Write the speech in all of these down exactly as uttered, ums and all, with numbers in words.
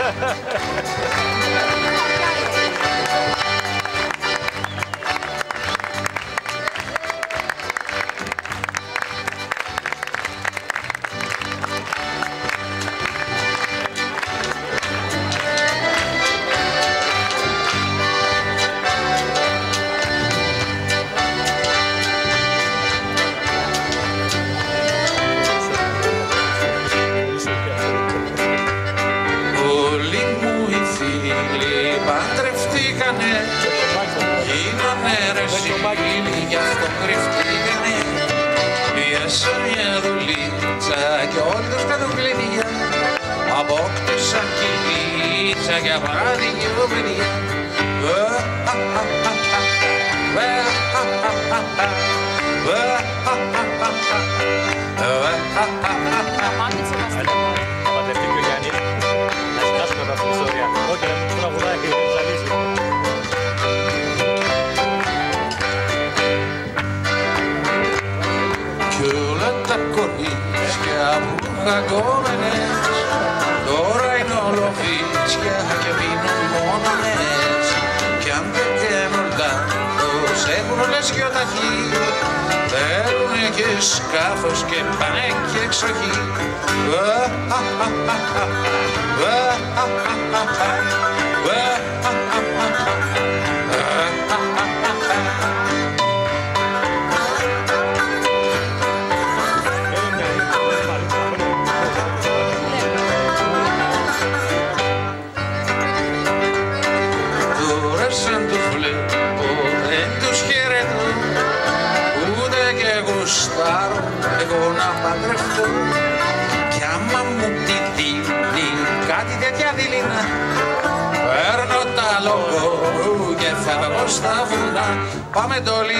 Πάμε ντόλι.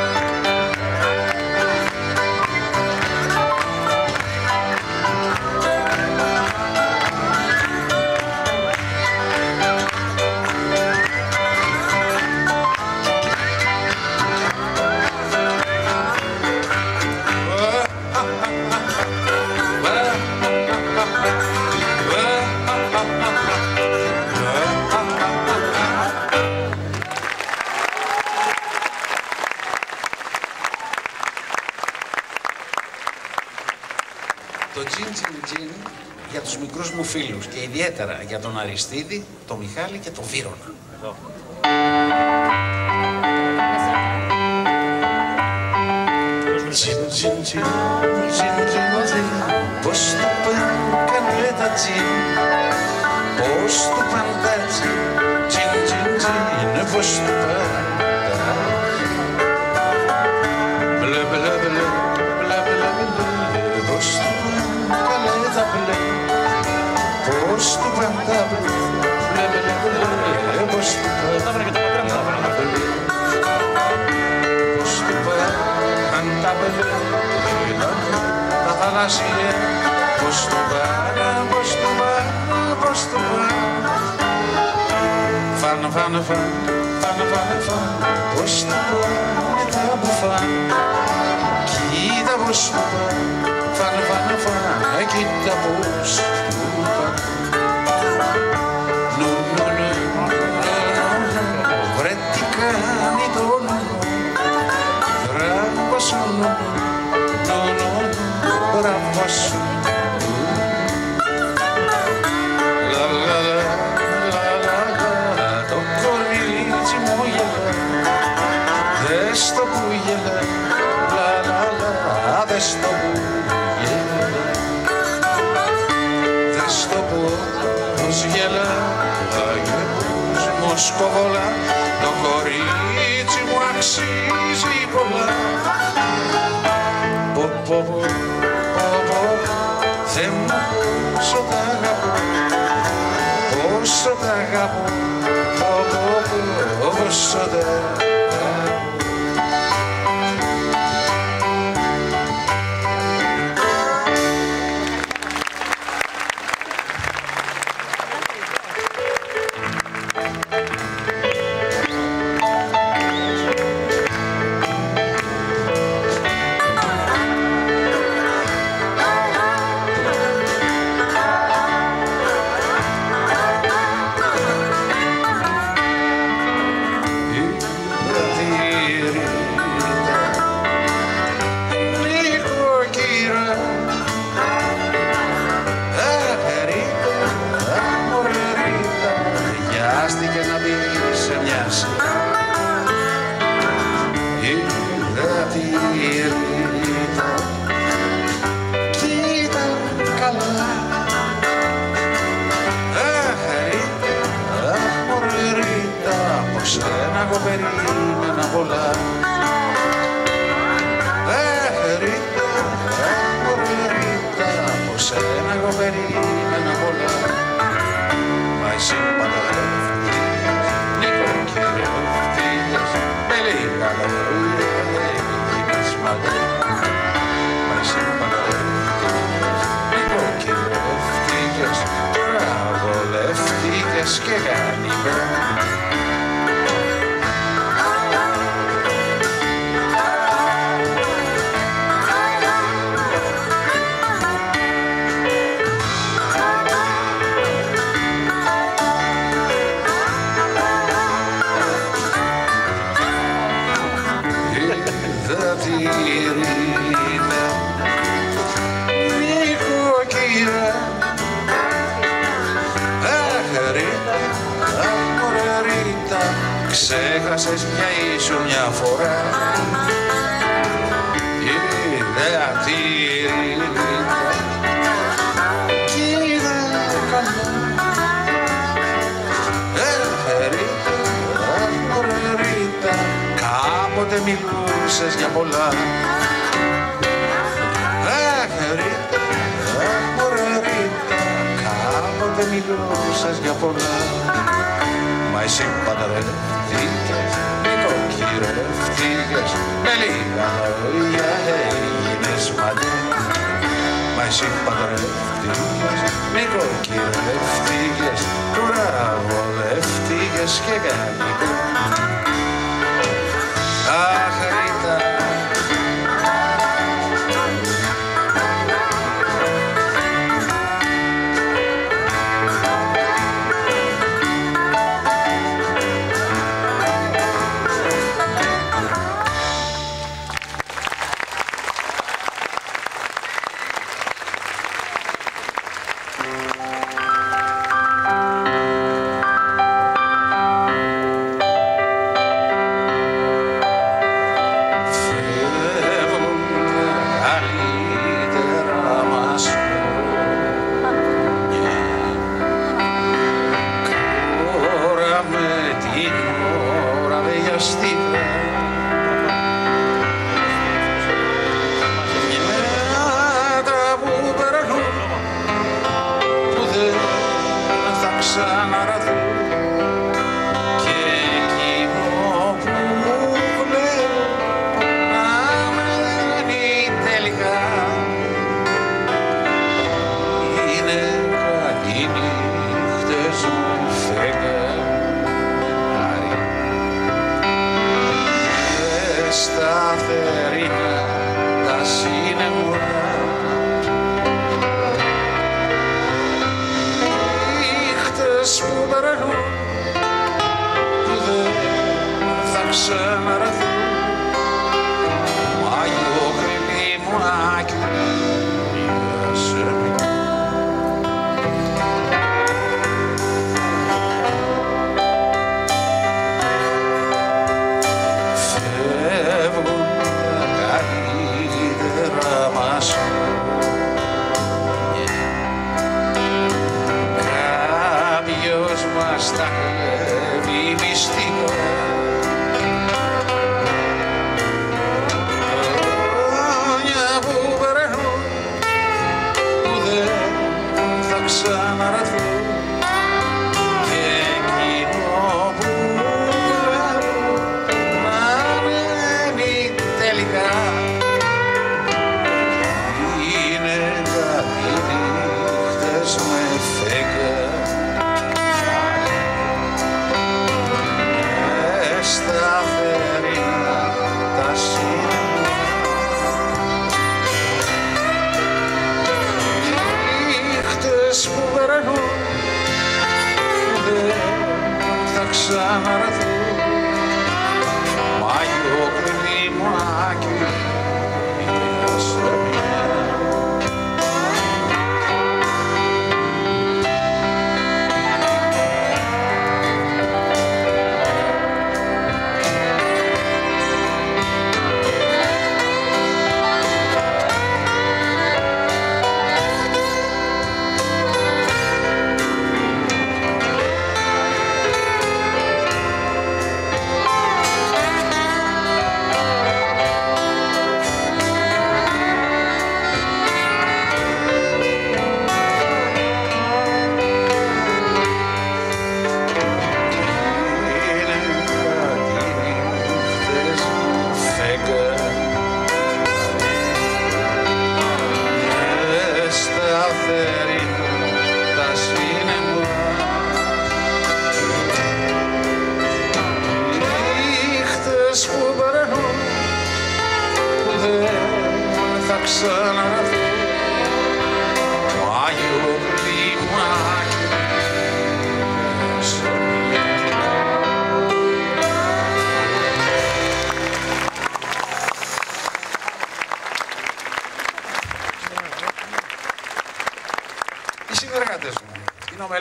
Το τζιν τζιν τζιν για τους μικρούς μου φίλους και ιδιαίτερα για τον Αριστίδη, τον Μιχάλη και τον Βύρωνα. Εδώ. Τζιν τζιν τζιν, τζιν τζιν τζιν, πώς του πάνε καλέ τα τζιν, πώς του πάνε τα τζιν, τζιν τζιν τζιν, πώς του πάνε τα τζιν. Μπλε μπλε μπλε, μπλε μπλε μπλε, πώς του πάνε καλέ τα μπλε, πώς του πάνε τα μπλε, μπλε μπλε μπλε, πώς του πάνε τα μπλε. Τα θαλάσσια, πώς το πάνε, πώς το πάνε, πώς το πάνε. Φάνε, φάνε, φάνε, φάνε, φάνε, φάνε, πώς το πάνε τα μπουφάνε. Κοίτα πώς το πάνε, φάνε, φάνε, φάνε, κοίτα πώς το πάνε. Νου, νου, νου, νου, βρε τι κάνει το νου. Μπράβο σου, νου, νου, νου, μπράβο σου. Λα, λα, λα, λα, λα, λα, το κορίτσι μου γελά, δες το που γελά, λα, λα, λα, δες το που γελά, δες το πώς γελά, αγιώς μου σκοβολά, το κορίτσι μου αξίζει πολλά. Πω, πω, πω, πω, Θεέ μου πόσο τα αγαπώ, πόσο τα αγαπώ, πω, πω, πόσο τα αγαπώ. περίμενα πολλά. Ε, Ρίτα, μωρέ Ρίτα, από σένα εγώ περίμενα πολλά. Μα εσύ παντρεύτηκες, νοικοκυρεύτηκες, με λίγα λόγια έγινες μαλλιά. Μα εσύ παντρεύτηκες, νοικοκυρεύτηκες, τώρα βολεύτηκες και γανιμπέ. Ξέχασες ποια ήσουν μια φορά. Είδε αυτή η Ρίτα κι είδε καλά. Ε, Ρίτα, μωρέ Ρίτα, κάποτε μιλούσες για πολλά. Ε, Ρίτα, μωρέ Ρίτα, κάποτε μιλούσες για πολλά. Μα εσύ παντρεύτηκες, νοικοκυρεύτηκες, με λίγα λόγια έγινες μαλλιά. Μα εσύ παντρεύτηκες, νοικοκυρεύτηκες, τώρα βολεύτηκες και γανιμπέ. Αχ, Ρίτα,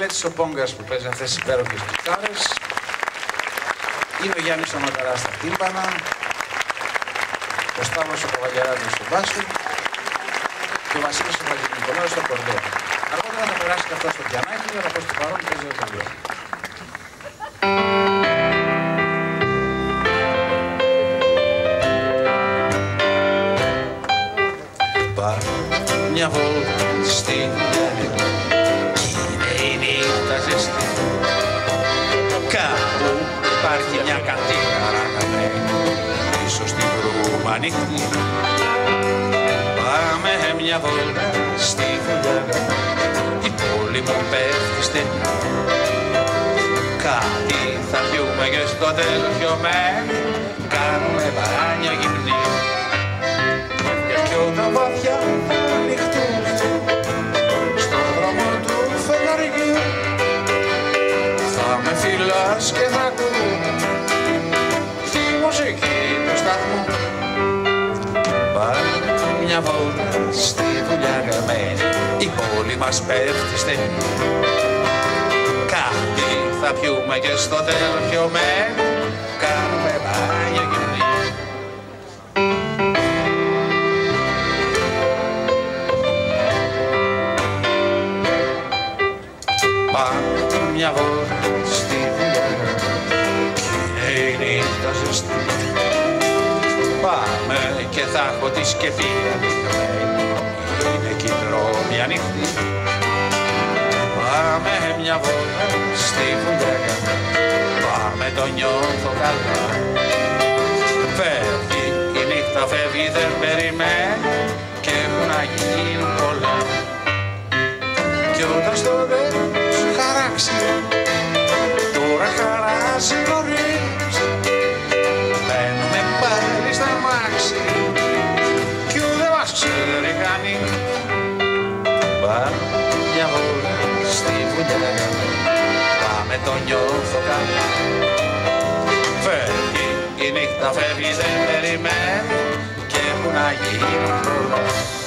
Μελέτης ο Πόγκας που παίζει αυτές τις υπέροχες κιθάρες. Είναι ο Γιάννης ο Μακαράς στα τύμπανα. Ο Σταύρος ο Καβαλιαράτος στο μπάσο. Και ο Βασίλης ο Βαγγελικολάος στο κορδό. Αργότερα θα περάσει και αυτό στο πιανάκι, αλλά προς το παρόν παίζει ο κορδό. Μια βόλτα στη δουλειά κι είναι η νύχτα ζεστή. Κάπου υπάρχει μια καντίνα αναμένη πίσω στην βρούμα ανοιχτή. Πάμε μια βόλτα στη δουλειά, η πόλη μου πέφτει στενή. Κάτι θα πιούμε και στο τελειωμένο, κάνουμε μπάνια γυμνή. Κι όταν βαθιά ανοιχτούν στον δρόμο του φεγγαριού, θα με φυλάς και θα ακούμε τη μουσική του σταθμού. Πάμε μια βόλτα στη δουλειά γραμμένη, η πόλη μας πέφτει στενή. Κάτι θα πιούμε και στο τελειωμένο, κάνουμε μπάνια γυμνή. Πάμε μια βόλτα στη δουλειά κι είναι η νύχτα ζεστή. Πάμε και θα έχω τη σκεφή ανοιγμένη, είναι κι η δρόμη ανοιχτή. Πάμε μια βόλτα στη δουλειά, πάμε το νιώθω καλά. Φεύγει η νύχτα, φεύγει δεν περιμένει και έχουν να γίνουν πολλά. Κι όταν στο τέλος χαράξει, τώρα χαράζει νωρίς, μπαίνουμε πάλι στα μάξι κι ούτε μας ξέρει κανείς. Πάμε μια βόλτα στη δουλειά, πάμε το νιώθω καλά. Φεύγει η νύχτα, φεύγει δεν περιμένει και έχουν να γίνουν πολλά.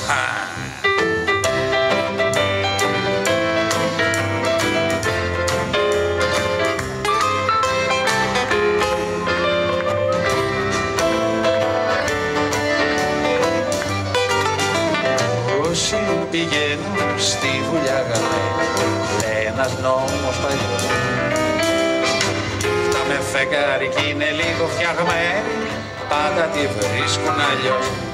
Πηγαίνουν στη δουλειά γραμμένη, λέει ένας νόμος παλιός. Τα με φεγγάρι κι είναι λίγο φτιαγμένη, πάντα τη βρίσκουν αλλιώς.